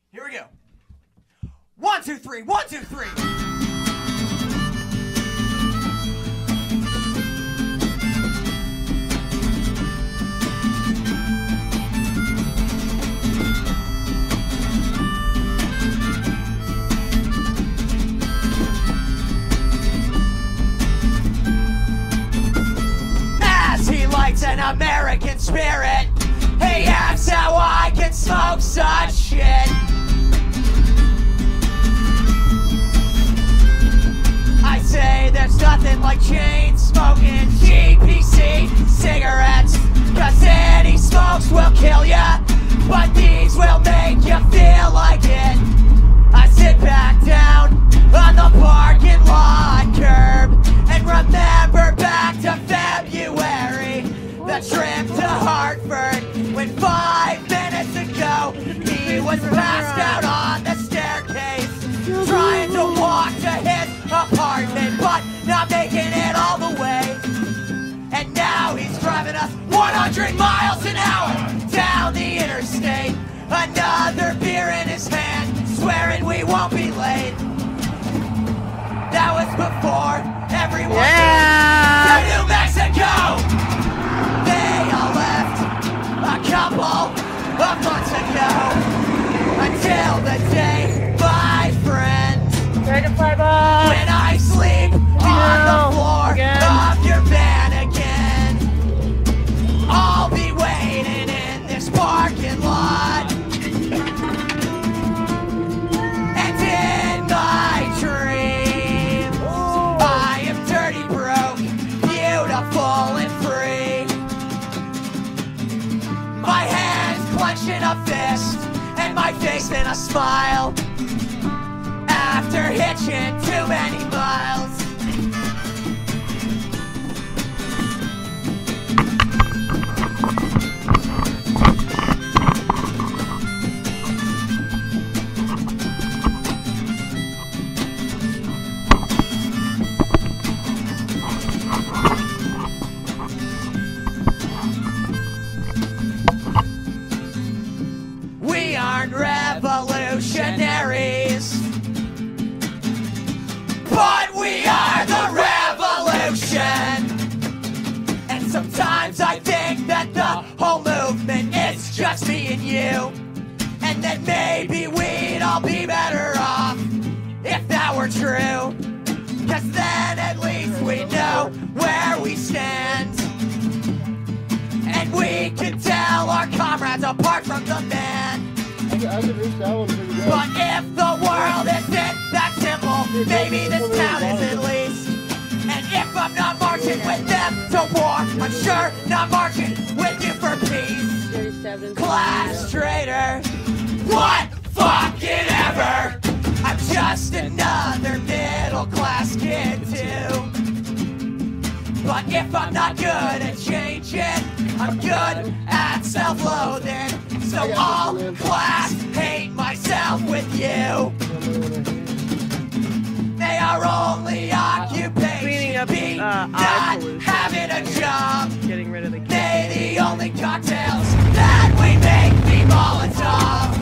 Here we go. 1, 2, 3, 1, 2, 3. As he likes an American spirit, he asks how I can smoke such shit. I say there's nothing like chain smoking GPC cigarettes, 'cause any smokes will kill ya, but these will make you feel like it. I sit back down on the parking lot curb and remember back to February, the trip to Hartford, when 5 minutes ago he was passed out on the staircase, trying to walk to his apartment, but not making it all the way. And now he's driving us 100 miles an hour down the interstate, another beer in his hand, swearing we won't be late. That was before everyone moved to New Mexico. They all left a couple of months ago, until the day, my friend, when I sleep on the floor of your van again. I'll be waiting in this parking lot, and in my dreams I am dirty, broke, beautiful and free. My hands clenched in a fist and my face in a smile, after hitching too many miles. We aren't revolutionaries, but we are the revolution. And sometimes I think that the whole movement is just me and you, and that maybe we'd all be better off if that were true, 'cause then at least we know where we stand, and we can tell our comrades apart from the man. But if the world isn't that simple, maybe this town is at least. And if I'm not marching with them to war, I'm sure not marching with you for peace. Class traitor, what fucking ever? I'm just another middle class kid too. But if I'm not good at changing, I'm good at self-loathing. So I'll class hate myself with you. They are only occupation, be not having a job. Getting rid of the They the only cocktails that we make be Molotov.